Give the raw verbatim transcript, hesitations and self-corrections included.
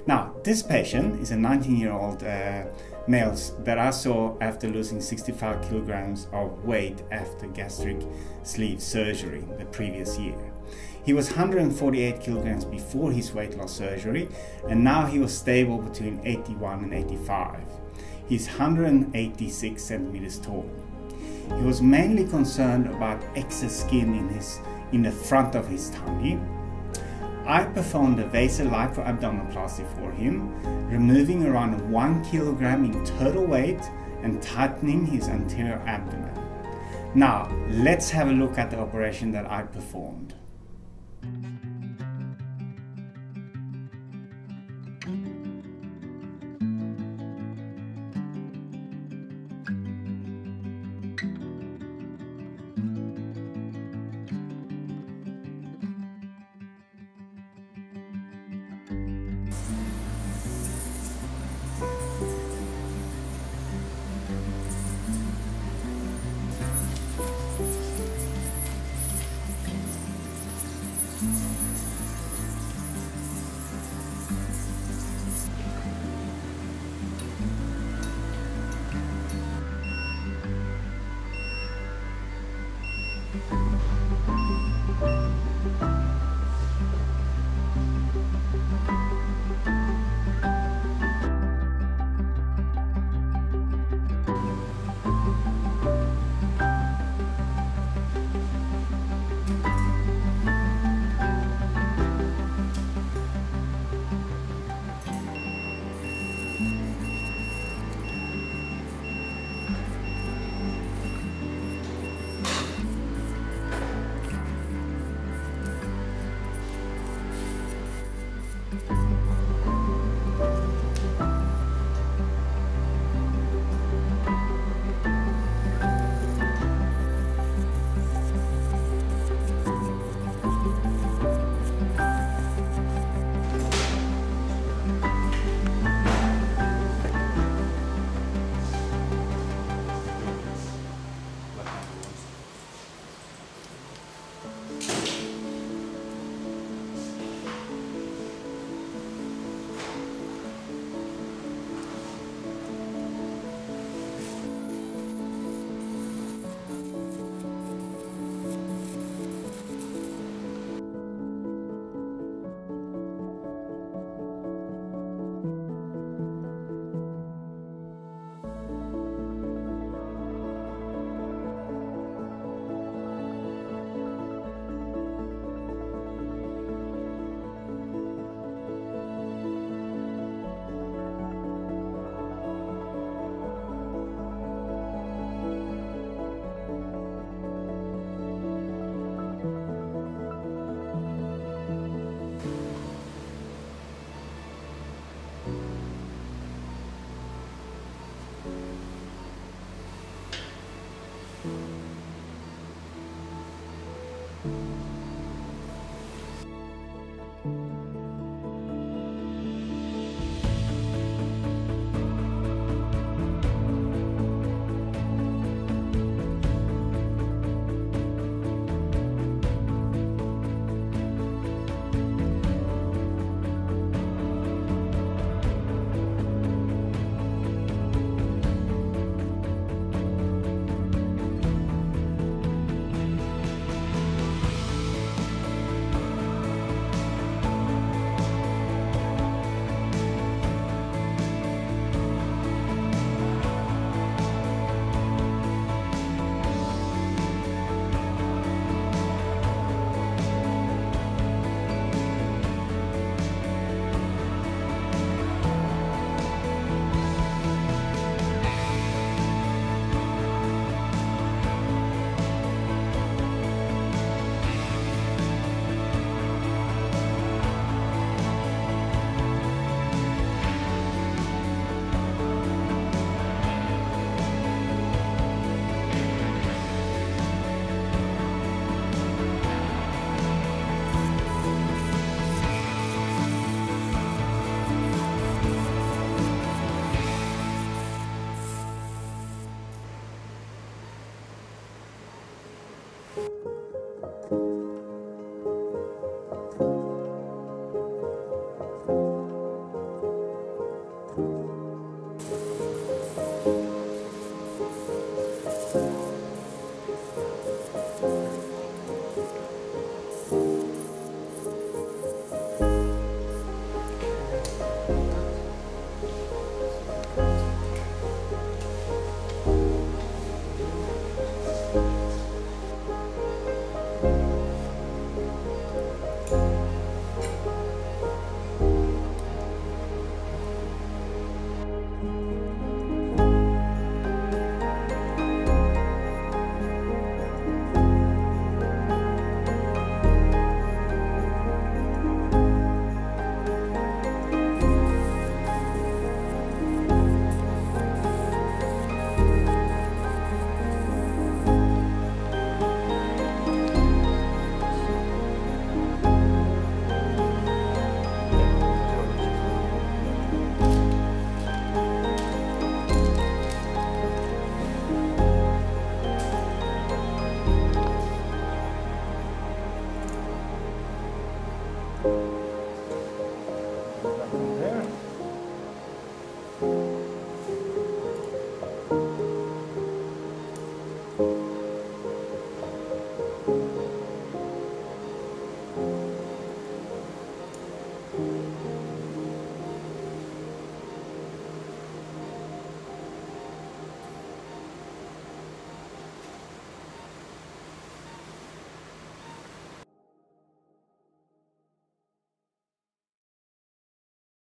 Now, this patient is a nineteen year old uh, male that I saw after losing sixty-five kilograms of weight after gastric sleeve surgery the previous year. He was one hundred forty-eight kilograms before his weight loss surgery, and now he was stable between eighty-one and eighty-five. He's one hundred eighty-six centimeters tall. He was mainly concerned about excess skin in, his, in the front of his tummy. I performed a VASER lipo-abdominoplasty for him, removing around one kilogram in total weight and tightening his anterior abdomen. Now, let's have a look at the operation that I performed.